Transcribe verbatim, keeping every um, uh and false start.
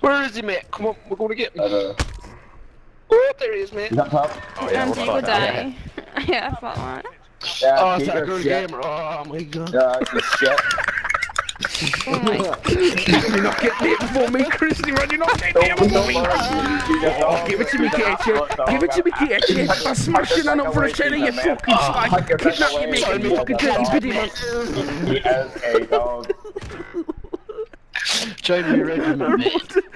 Where is he, mate? Come on, we're going to get him. Uh, Oh, there he is, mate. he's up top. Oh, yeah, And we're you will fucked. die. Yeah, I thought that. Yeah, Oh, it's Peter, that good shit. gamer. Oh my god. Yeah, you shit. Oh my. You're not getting it before me, Christy, run. You're not getting it before me. Oh, give it to me, Katie. Give it to me, Katie. I'm smashing on up for a tenner, you fucking slag. Kidnap you, mate. You fucking dirty biddy, man. He is a dog. Try to be ready, man.